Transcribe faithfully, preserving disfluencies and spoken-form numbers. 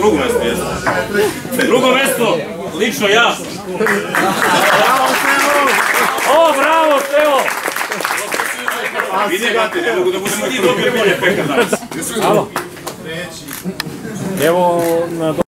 Drugo mesto, jesno. Drugo mesto, lično ja. O, bravo, Stevo! Vidi, brate, ne mogu da budemo ti dobili bolje pekar danas. Evo, na